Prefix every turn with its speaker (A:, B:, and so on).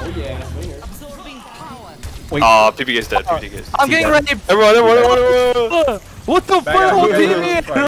A: Aw, PBK's dead. PBK's dead.
B: I'm getting raped.
A: Everyone.
B: What the fuck?